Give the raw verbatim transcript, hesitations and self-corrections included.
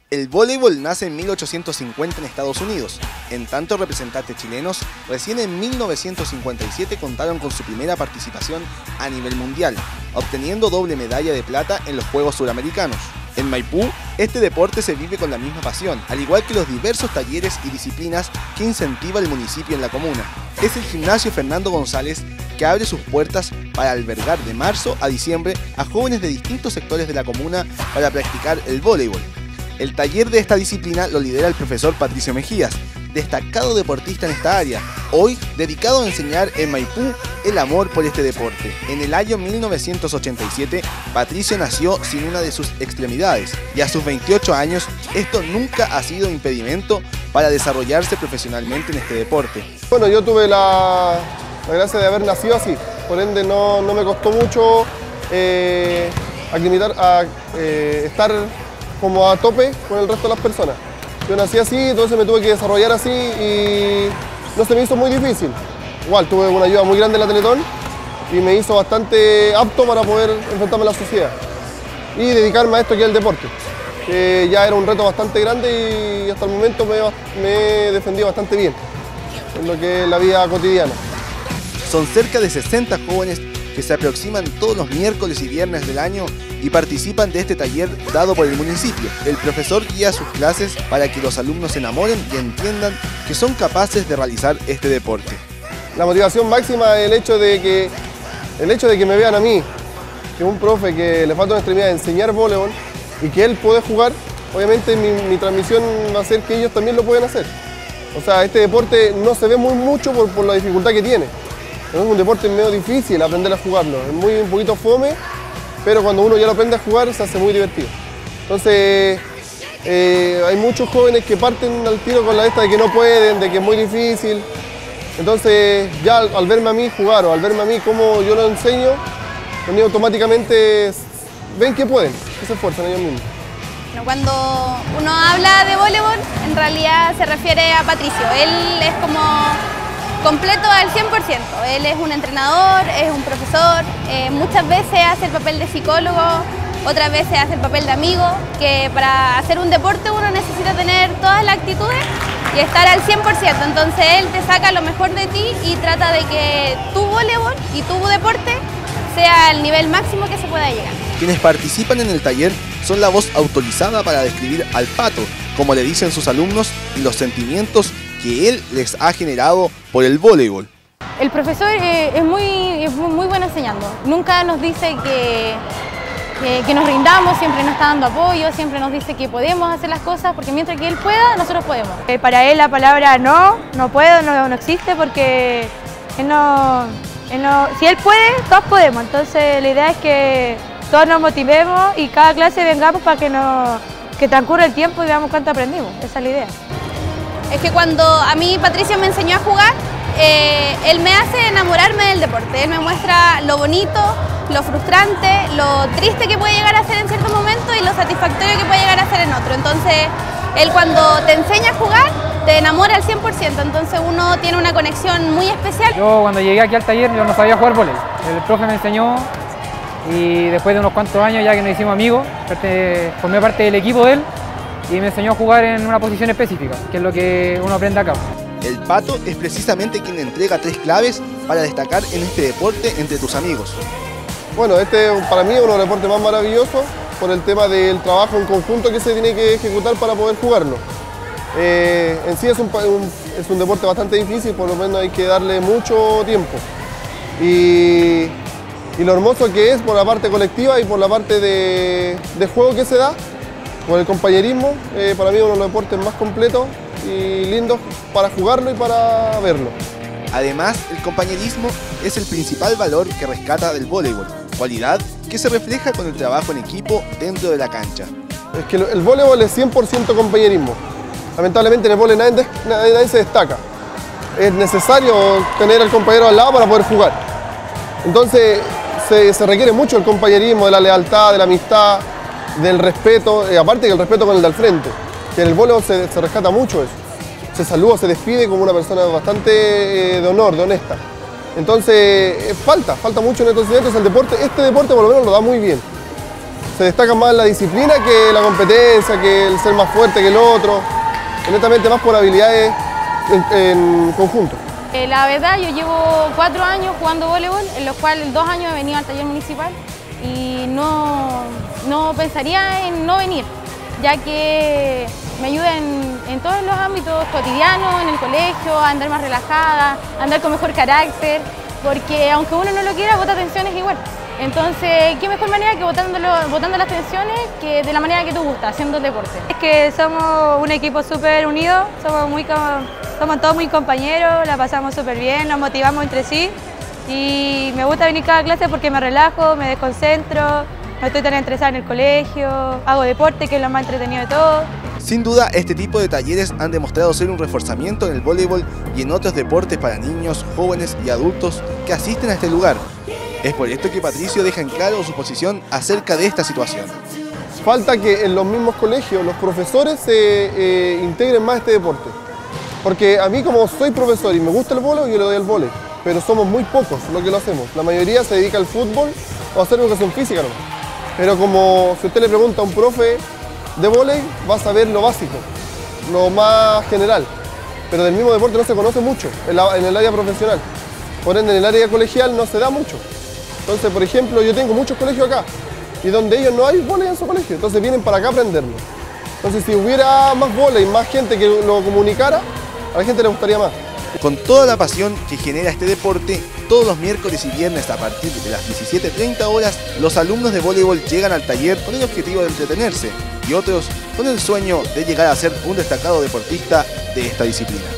El voleibol nace en mil ochocientos cincuenta en Estados Unidos, en tanto representantes chilenos recién en mil novecientos cincuenta y siete contaron con su primera participación a nivel mundial, obteniendo doble medalla de plata en los Juegos Suramericanos. En Maipú, este deporte se vive con la misma pasión, al igual que los diversos talleres y disciplinas que incentiva el municipio en la comuna. Es el Gimnasio Fernando González que abre sus puertas para albergar de marzo a diciembre a jóvenes de distintos sectores de la comuna para practicar el voleibol. El taller de esta disciplina lo lidera el profesor Patricio Mejías, destacado deportista en esta área, hoy dedicado a enseñar en Maipú el amor por este deporte. En el año mil novecientos ochenta y siete, Patricio nació sin una de sus extremidades y a sus veintiocho años esto nunca ha sido impedimento para desarrollarse profesionalmente en este deporte. Bueno, yo tuve la, la gracia de haber nacido así, por ende no, no me costó mucho eh, aclimatar, a eh, estar como a tope con el resto de las personas. Yo nací así, entonces me tuve que desarrollar así y no se me hizo muy difícil. Igual tuve una ayuda muy grande en la Teletón y me hizo bastante apto para poder enfrentarme a la sociedad y dedicarme a esto que es el deporte, que ya era un reto bastante grande y hasta el momento me, me he defendido bastante bien en lo que es la vida cotidiana. Son cerca de sesenta jóvenes que se aproximan todos los miércoles y viernes del año y participan de este taller dado por el municipio. El profesor guía sus clases para que los alumnos se enamoren y entiendan que son capaces de realizar este deporte. La motivación máxima es el hecho de que, el hecho de que me vean a mí, que un profe que le falta una extremidad de enseñar voleibol y que él puede jugar, obviamente mi, mi transmisión va a ser que ellos también lo pueden hacer. O sea, este deporte no se ve muy mucho por, por la dificultad que tiene. Es un deporte medio difícil aprender a jugarlo, es muy un poquito fome, pero cuando uno ya lo aprende a jugar se hace muy divertido. Entonces, eh, hay muchos jóvenes que parten al tiro con la esta de que no pueden, de que es muy difícil. Entonces, ya al, al verme a mí jugar o al verme a mí cómo yo lo enseño, ellos automáticamente ven que pueden, que se esfuerzan ellos mismos. Cuando uno habla de voleibol, en realidad se refiere a Patricio. Él es como completo al cien por ciento. Él es un entrenador, es un profesor, eh, muchas veces hace el papel de psicólogo, otras veces hace el papel de amigo, que para hacer un deporte uno necesita tener todas las actitudes y estar al cien por ciento. Entonces él te saca lo mejor de ti y trata de que tu voleibol y tu deporte sea el nivel máximo que se pueda llegar. Quienes participan en el taller son la voz autorizada para describir al Pato, como le dicen sus alumnos, y los sentimientos que él les ha generado por el voleibol. El profesor eh, es, muy, es muy bueno enseñando. Nunca nos dice que, que, que nos rindamos, siempre nos está dando apoyo, siempre nos dice que podemos hacer las cosas, porque mientras que él pueda, nosotros podemos. Eh, para él la palabra no, no puedo, no, no existe, porque él no, él no, si él puede, todos podemos. Entonces la idea es que todos nos motivemos y cada clase vengamos para que, nos, que transcurra el tiempo y veamos cuánto aprendimos. Esa es la idea. Es que cuando a mí Patricio me enseñó a jugar, eh, él me hace enamorarme del deporte. Él me muestra lo bonito, lo frustrante, lo triste que puede llegar a ser en ciertos momentos y lo satisfactorio que puede llegar a ser en otro. Entonces, él cuando te enseña a jugar, te enamora al cien por ciento. Entonces uno tiene una conexión muy especial. Yo cuando llegué aquí al taller yo no sabía jugar voleibol. El profe me enseñó y después de unos cuantos años ya que nos hicimos amigos, formé parte del equipo de él y me enseñó a jugar en una posición específica, que es lo que uno aprende acá. El Pato es precisamente quien entrega tres claves para destacar en este deporte entre tus amigos. Bueno, este para mí es uno de los deportes más maravillosos por el tema del trabajo en conjunto que se tiene que ejecutar para poder jugarlo. Eh, en sí es un, un, es un deporte bastante difícil, por lo menos hay que darle mucho tiempo. Y, y lo hermoso que es por la parte colectiva y por la parte de, de juego que se da, por el compañerismo, eh, para mí es uno de los deportes más completos y lindos para jugarlo y para verlo. Además, el compañerismo es el principal valor que rescata del voleibol, cualidad que se refleja con el trabajo en equipo dentro de la cancha. Es que el voleibol es cien por ciento compañerismo. Lamentablemente en el voleibol nadie, nadie, nadie se destaca. Es necesario tener al compañero al lado para poder jugar. Entonces se, se requiere mucho el compañerismo, de la lealtad, de la amistad, del respeto, eh, aparte que el respeto con el de al frente, que en el voleibol se, se rescata mucho eso. Se saluda, se despide como una persona bastante eh, de honor, de honesta. Entonces, eh, falta, falta mucho en estos entonces el deporte, este deporte por lo menos lo da muy bien. se destacan más en la disciplina que la competencia, que el ser más fuerte que el otro, netamente más por habilidades en, en conjunto. Eh, la verdad, yo llevo cuatro años jugando voleibol, en los cuales dos años he venido al taller municipal y no, no pensaría en no venir, ya que me ayuda en, en todos los ámbitos cotidianos, en el colegio, a andar más relajada, a andar con mejor carácter, porque aunque uno no lo quiera, botar tensiones igual. Entonces, qué mejor manera que botándolo, botando las tensiones que de la manera que tú gustas, haciendo deporte. Es que somos un equipo súper unido, somos, muy, somos todos muy compañeros, la pasamos súper bien, nos motivamos entre sí y me gusta venir cada clase porque me relajo, me desconcentro, no estoy tan estresada en el colegio, hago deporte que es lo más entretenido de todo. Sin duda, este tipo de talleres han demostrado ser un reforzamiento en el voleibol y en otros deportes para niños, jóvenes y adultos que asisten a este lugar. Es por esto que Patricio deja en claro su posición acerca de esta situación. Falta que en los mismos colegios los profesores se eh, integren más a este deporte. Porque a mí, como soy profesor y me gusta el voleibol, yo le doy al voleibol. Pero somos muy pocos los que lo hacemos. La mayoría se dedica al fútbol o a hacer educación física, ¿no? Pero como si usted le pregunta a un profe de voleibol, va a saber lo básico, lo más general. Pero del mismo deporte no se conoce mucho en, la, en el área profesional. Por ende, en el área colegial no se da mucho. Entonces, por ejemplo, yo tengo muchos colegios acá y donde ellos no hay voleibol en su colegio, entonces vienen para acá a aprenderlo. Entonces, si hubiera más voleibol, más gente que lo comunicara, a la gente le gustaría más. Con toda la pasión que genera este deporte, todos los miércoles y viernes a partir de las diecisiete treinta horas, los alumnos de voleibol llegan al taller con el objetivo de entretenerse y otros con el sueño de llegar a ser un destacado deportista de esta disciplina.